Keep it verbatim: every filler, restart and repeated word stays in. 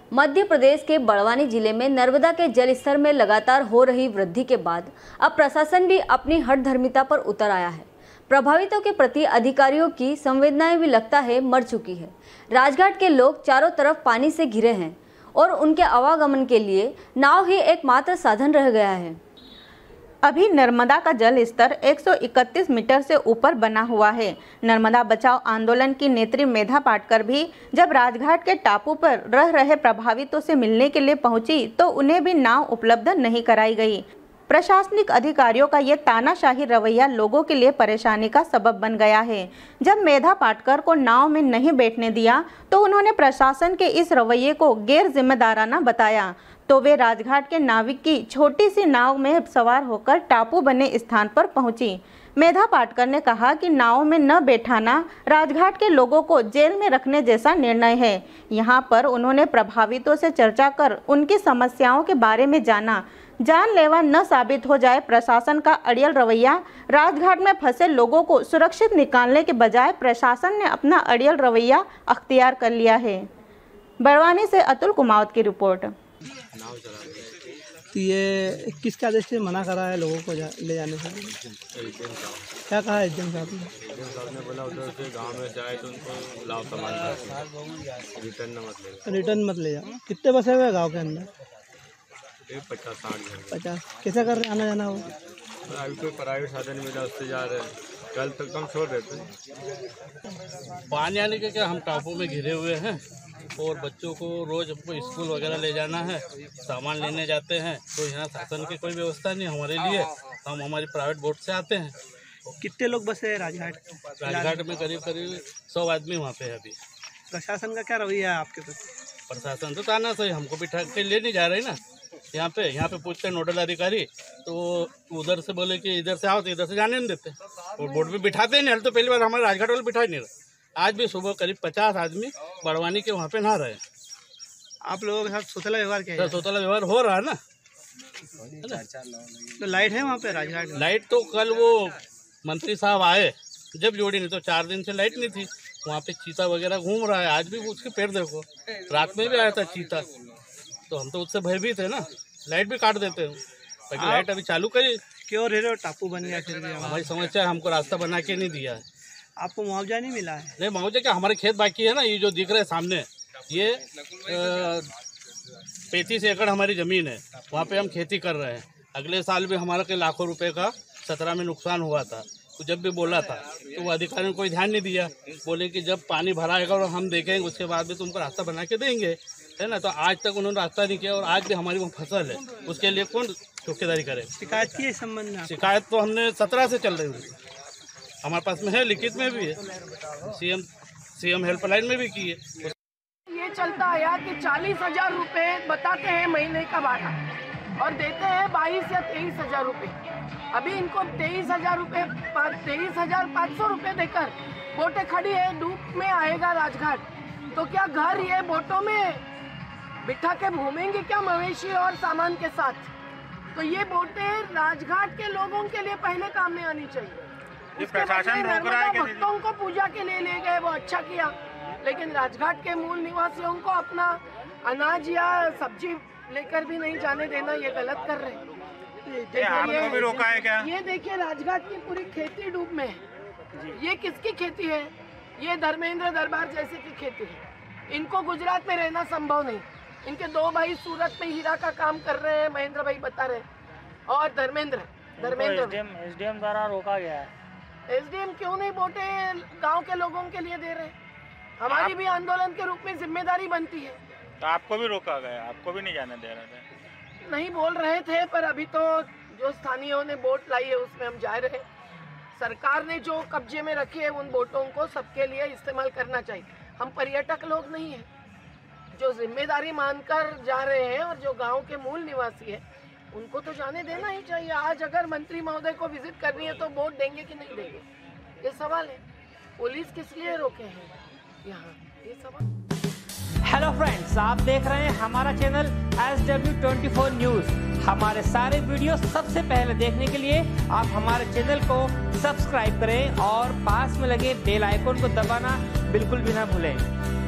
मध्य प्रदेश के बड़वानी जिले में नर्मदा के जल स्तर में लगातार हो रही वृद्धि के बाद अब प्रशासन भी अपनी हठधर्मिता पर उतर आया है। प्रभावितों के प्रति अधिकारियों की संवेदनाएं भी लगता है मर चुकी है। राजघाट के लोग चारों तरफ पानी से घिरे हैं और उनके आवागमन के लिए नाव ही एकमात्र साधन रह गया है। अभी नर्मदा का जल स्तर एक सौ इकतीस मीटर से ऊपर बना हुआ है। नर्मदा बचाओ आंदोलन की नेत्री मेधा पाटकर भी जब राजघाट के टापू पर रह रहे प्रभावितों से मिलने के लिए पहुंची तो उन्हें भी नाव उपलब्ध नहीं कराई गई। प्रशासनिक अधिकारियों का ये तानाशाही रवैया लोगों के लिए परेशानी का सबब बन गया है। जब मेधा पाटकर को नाव में नहीं बैठने दिया तो उन्होंने प्रशासन के इस रवैये को गैर जिम्मेदाराना बताया, तो वे राजघाट के नाविक की छोटी सी नाव में सवार होकर टापू बने स्थान पर पहुंची। मेधा पाटकर ने कहा कि नाव में न बैठाना राजघाट के लोगों को जेल में रखने जैसा निर्णय है। यहाँ पर उन्होंने प्रभावितों से चर्चा कर उनकी समस्याओं के बारे में जाना। जानलेवा न साबित हो जाए प्रशासन का अड़ियल रवैया। राजघाट में फंसे लोगों को सुरक्षित निकालने के बजाय प्रशासन ने अपना अड़ियल रवैया अख्तियार कर लिया है। बड़वानी से अतुल कुमावत की रिपोर्ट। तो ये किसके आदेश से मना करा है लोगों को जा, ले जाने से? क्या कहा एस डी एम साहब ने? एस डी एम साहब ने बोला उधर से गांव में जाए तो उनको लाओ सामान रिटर्न न मत ले रिटर्न मत ले जाओ। कितने बसे हुए गांव के अंदर? पचास साठ घर पचास। कैसे कर रहे आना जाना हो? अभी कोई प्राइवेट साधन मिला उससे जा रहे हैं। कल तक हम छोड़ देते हैं। पानी आने के क्या हम टापू में घिरे हुए हैं और बच्चों को रोज हमको स्कूल वगैरह ले जाना है, सामान लेने जाते हैं तो यहाँ शासन की कोई व्यवस्था नहीं हमारे लिए। हम हमारी प्राइवेट बोट से आते हैं। कितने लोग बसे हैं राजघाट? राजघाट में करीब करीब सौ आदमी वहाँ पे है अभी। प्रशासन का क्या रवैया है आपके प्रति? प्रशासन तो ताना सही हमको बिठा के ले नहीं जा रही ना। यहाँ पे यहाँ पे पूछते हैं नोडल अधिकारी तो उधर से बोले कि इधर से आओ तो इधर से जाने नहीं देते और बोट में बिठाते नहीं। तो पहली बार हमारे राजघाट वाले बिठा नहीं रहे। आज भी सुबह करीब पचास आदमी बड़वानी के वहाँ पे नहा रहे हैं। आप लोगों के साथ सोतला व्यवहार किया? सोतला व्यवहार हो रहा है ना। तो लाइट है वहाँ पे राजघाट? लाइट तो कल वो मंत्री साहब आए जब जोड़ी, नहीं तो चार दिन से लाइट नहीं थी। वहाँ पे चीता वगैरह घूम रहा है। आज भी उसके पैर देखो, रात में भी आया था चीता। तो हम तो उससे भयभीत है ना। लाइट भी काट देते हैं ताकि लाइट अभी चालू करी। क्यों रह रहे हो? टापू बन गया फिर भी? हमारी समस्या है, हमको रास्ता बना के नहीं दिया है। आपको मुआवजा नहीं मिला है? नहीं मुआवजा क्या, हमारे खेत बाकी है ना। ये जो दिख रहे हैं सामने, ये पैंतीस एकड़ हमारी ज़मीन है। वहाँ पे हम खेती कर रहे हैं। अगले साल भी हमारा के लाखों रुपए का सत्रह में नुकसान हुआ था। तो जब भी बोला था तो वो अधिकारी ने कोई ध्यान नहीं दिया। बोले कि जब पानी भराएगा और हम देखेंगे उसके बाद भी तुमको रास्ता बना के देंगे, है ना। तो आज तक उन्होंने रास्ता नहीं किया और आज भी हमारी वो फसल है, उसके लिए कौन चौकीदारी करे? शिकायत की है इस संबंध में? शिकायत तो हमने सत्रह से चल रही है, हमारे पास में है, लिखित में भी है, सीएम सीएम हेल्पलाइन में भी की है। ये चलता आया कि चालीस हजार रुपये बताते हैं महीने का भाड़ा और देते हैं बाईस या तेईस हजार रुपये। अभी इनको तेईस हजार रुपये तेईस हजार पाँच सौ रुपये देकर बोटें खड़ी है, डूब में आएगा राजघाट। तो क्या घर ये बोटों में बिठा के घूमेंगे क्या मवेशी और सामान के साथ? तो ये बोटें राजघाट के लोगों के लिए पहले काम में आनी चाहिए। प्रशासन रोक रहा है। भक्तों को पूजा के लिए ले गए, वो अच्छा किया, लेकिन राजघाट के मूल निवासियों को अपना अनाज या सब्जी लेकर भी नहीं जाने देना, ये गलत कर रहे हैं। आपको भी रोका है क्या? ये देखिए राजघाट की पूरी खेती डूब में है। ये किसकी खेती है? ये धर्मेंद्र दरबार जैसे की खेती है। इनको गुजरात में रहना संभव नहीं। इनके दो भाई सूरत में हीरा का काम कर रहे हैं, महेंद्र भाई बता रहे हैं, और धर्मेंद्र धर्मेंद्र एसडीएम द्वारा रोका गया है। एसडीएम क्यों नहीं बोटे गांव के लोगों के लिए दे रहे? हमारी भी आंदोलन के रूप में जिम्मेदारी बनती है। तो आपको भी रोका गया? आपको भी नहीं जाने दे रहे थे? नहीं बोल रहे थे, पर अभी तो जो स्थानीयों ने बोट लाई है उसमें हम जा रहे हैं। सरकार ने जो कब्जे में रखी है उन बोटों को सबके लिए इस्तेमाल करना चाहिए। हम पर्यटक लोग नहीं हैं, जो जिम्मेदारी मानकर जा रहे हैं और जो गांव के मूल निवासी है उनको तो जाने देना ही चाहिए। आज अगर मंत्री महोदय को विजिट करनी है तो वोट देंगे कि नहीं देंगे, ये सवाल है। पुलिस किस लिए रोके हैं यहाँ, ये सवाल। हेलो फ्रेंड्स, आप देख रहे हैं हमारा channel S W twenty four news. हमारे सारे वीडियो सबसे पहले देखने के लिए आप हमारे चैनल को सब्सक्राइब करें और पास में लगे बेल आइकन को दबाना बिल्कुल भी ना भूलें।